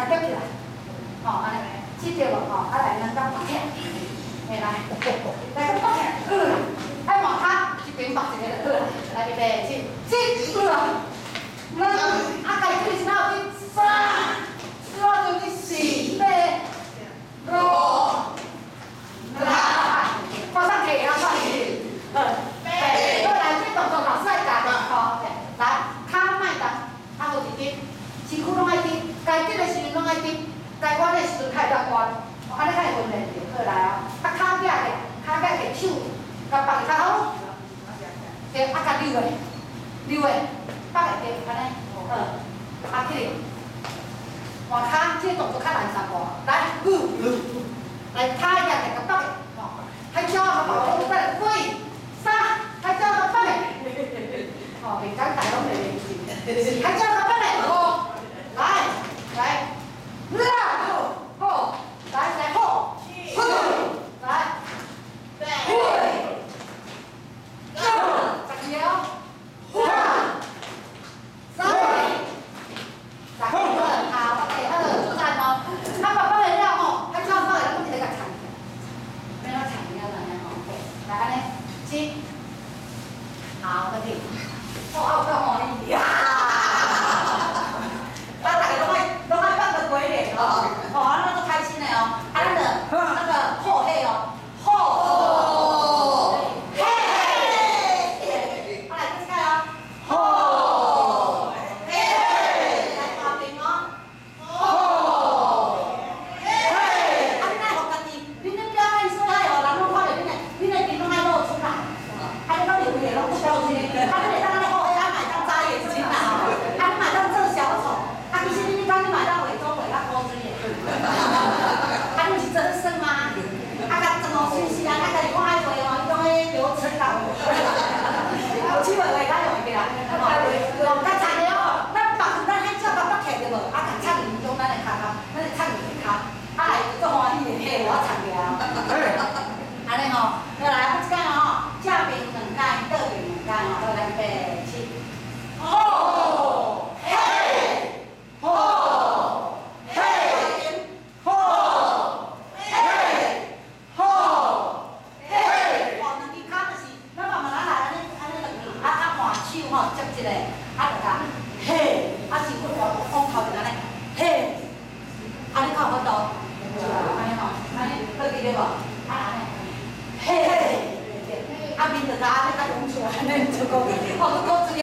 甲夹起来，吼安尼，记着无吼，啊来咱甲放起，嘿来，来甲放起，爱换骹一边放一个就好啦，来预备起，起，啊，家己对哪有去三，就去四八五六，马上摕啊算去，好来这动作老师来教的，吼，来骹莫动，啊好一直，身躯拢爱直，该直的时阵拢爱直，该弯的时阵开较弯，安尼才会训练着，好来哦，啊骹举起，骹举起手，甲放伫骹头，对，啊甲溜的，放下对，安尼，好，啊起来，换骹，这个动作较难三步，来，来骹举起甲放下，吼，海鸟啊跑过来，喂，三，海鸟啊放下，吼，平常大拢袂认真，是海鸟啊放下，好，来，好，来，好，来。好，问题。好，够满意呀！大家拢爱放个鬼脸哦，哦，那都开心的哦。啊，那个后黑哦，后黑，啊来这个哦，后黑，来下边哦，后黑。啊，你爱学家己，恁表演说爱哦，人拢看到恁的面拢爱露出来，啊，你拢流血拢不消息，啊，你当那后黑，啊买当扎眼睛啦，啊，你买当做小丑，啊，其实你讲你买当伪装伪当高追眼，啊，你是真身吗？啊，甲怎么水是啊？啊，家己看爱画哦，伊讲迄流程啦，有手画甲用会啦，吼，较惨的哦，咱绑咱海鸟甲绑起着无？啊，甲插入用咱的骹骹，咱的插入去骹，啊来足欢喜的，嘿，我插起啊，安尼吼，好来，我即间哦，正边2间，倒边2间哦，好来预备起，好，嘿，好，嘿，好，嘿，好，嘿，换2支骹就是，咱慢慢来，安尼2支，啊换手吼接一个，啊就甲嘿，啊身躯往头前安尼，嘿，啊你看有法度，安尼吼，安尼好记得无？啊安尼。嘿，啊面就甲安尼甲涌出来，安尼就讲，好，都讲